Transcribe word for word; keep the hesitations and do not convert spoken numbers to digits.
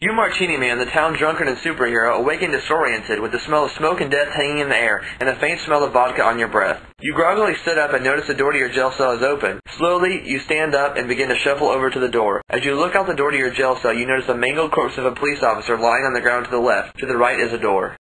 You Martini Man, the town drunkard and superhero, awaken disoriented with the smell of smoke and death hanging in the air and the faint smell of vodka on your breath. You groggily sit up and notice the door to your jail cell is open. Slowly, you stand up and begin to shuffle over to the door. As you look out the door to your jail cell, you notice a mangled corpse of a police officer lying on the ground to the left. To the right is a door.